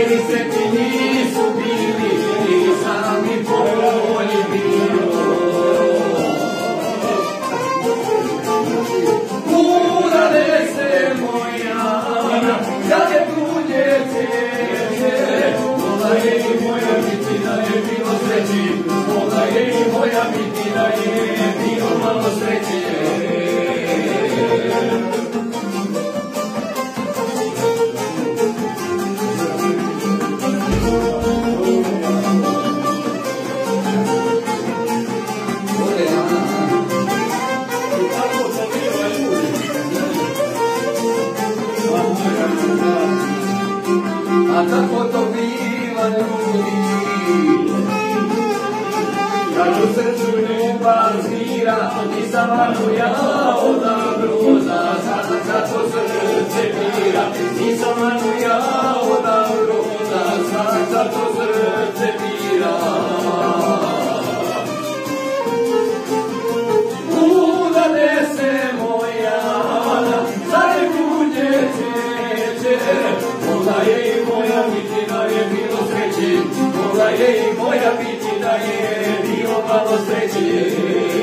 sretni nisu bili, nisam mi po volji bio. Udalese moja, kad je tuđe cvijeće, voda je i moja biti da je bilo sreći, voda je i moja biti da je bilo malo sreće. A tako to biva ljudi, kad u srcu ljubav zvira, nisam vanu ja odavno za sada kad to srce bira, nisam vanu ja odavno za sada kad to srce bira. Udalese moja, zar je tuđe cvijeće, voda je i moja biti da je bilo sreće, voda je i moja biti da je bilo malo sreće.